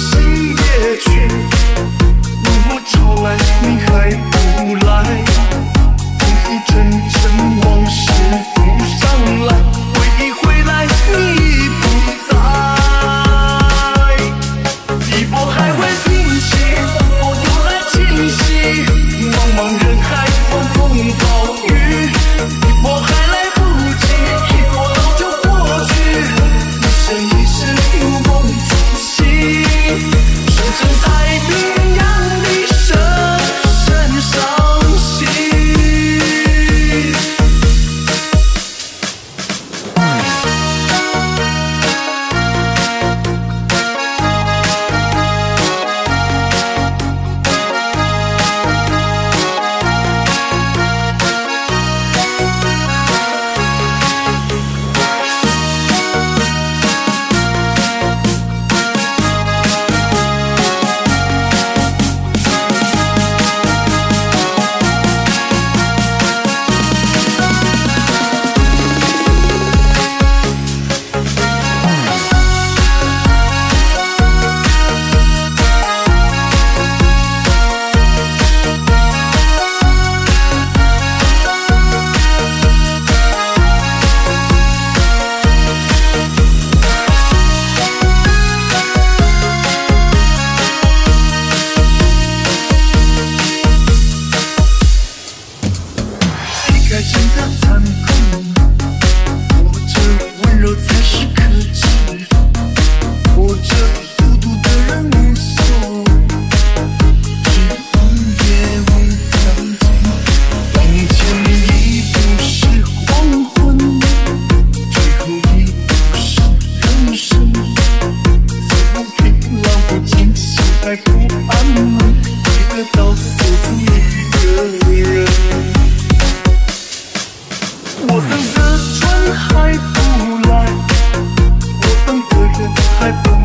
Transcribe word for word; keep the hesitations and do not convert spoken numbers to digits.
心也倦。如果潮来你还不来，一阵阵往事浮上来，回忆回来你已不在。一波还未平息，我又来侵袭，茫茫人海，狂风暴雨，一波还来不及，一波早就过去，一生一世有梦初醒，深深太平洋里深深伤心。改真的残酷，或者温柔才是可耻，或者孤独的人无所，只无夜无风景。往前一步是黄昏，最后一步是人生。似乎疲劳不尽，心还不安稳，一个岛锁住一个人。我等的船还不来，我等的人还不